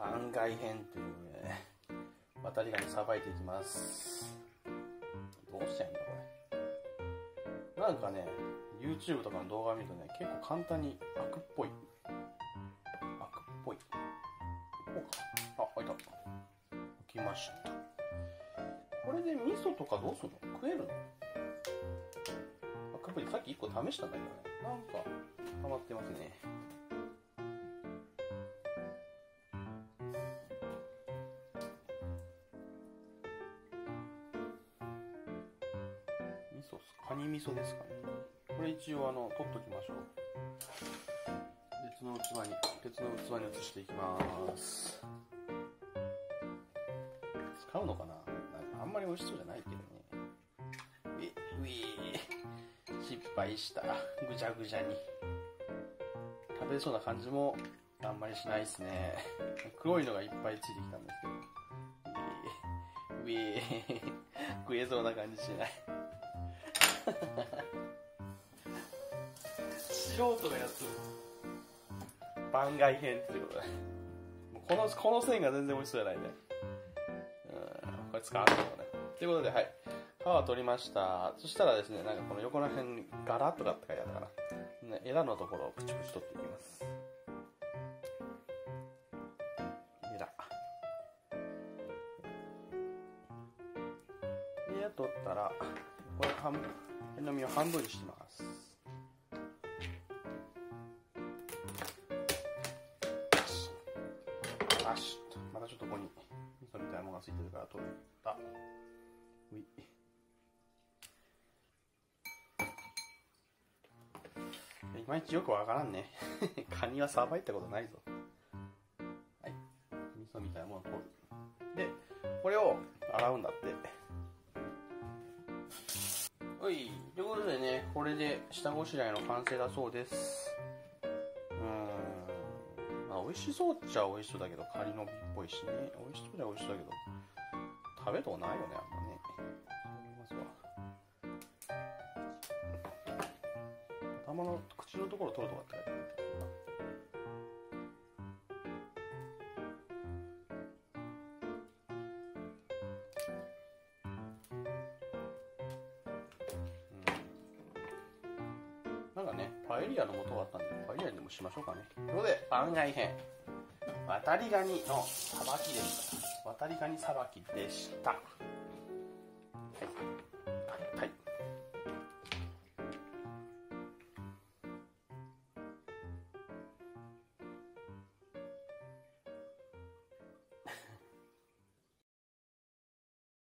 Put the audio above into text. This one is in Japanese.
番外編というね、渡りガニさばいていきます。どうしたらいいんだこれ。なんかね、YouTube とかの動画を見るとね、結構簡単にアクっぽい。アクっぽい。こうか。あ、開いた。開きました。これで味噌とかどうするの？食えるの？アクっぽい。さっき1個試したんだけどね。なんか、溜まってますね。カニ味噌ですかね。これ一応取っときましょう。別の器に移していきます。使うのかな？あんまり美味しそうじゃないけどね。失敗した。ぐちゃぐちゃに。食べそうな感じもあんまりしないですね。黒いのがいっぱいついてきたんですけど。食えそうな感じしない。素人がやってる番外編っていうことで、この線が全然美味しそうじゃないね。これ使わないのね。ということで、はい、皮を取りました。そしたらですね、なんかこの横の辺にガラッとかって書いてあるから、ね、エラのところをプチプチ取っていきます。エラ取ったら、これ辺の身を半分にしてます。またちょっとここに味噌みたいなものがついてるから取った。いまいちよくわからんね。カニはさばいたことないぞ。はい。味噌みたいなものを取る。で、これを洗うんだって。ということでね、これで下ごしらえの完成だそうです。まあ美味しそうっちゃ美味しそうだけど、カニの身っぽいしね。美味しそうじゃ美味しそうだけど、食べたことないよね、あんまね。頭の口のところ取るとかって書いてある。なんかね、パエリアの素があったんで、パエリアにでもしましょうかね。ということで、番外編。渡りガニのさばきでした。渡りガニさばきでした。